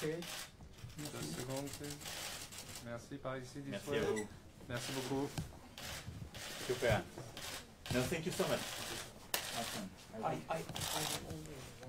Ok. 2 secondes. Merci, par ici. Merci à vous. Merci beaucoup. Super. No, thank you so much. Awesome. I will only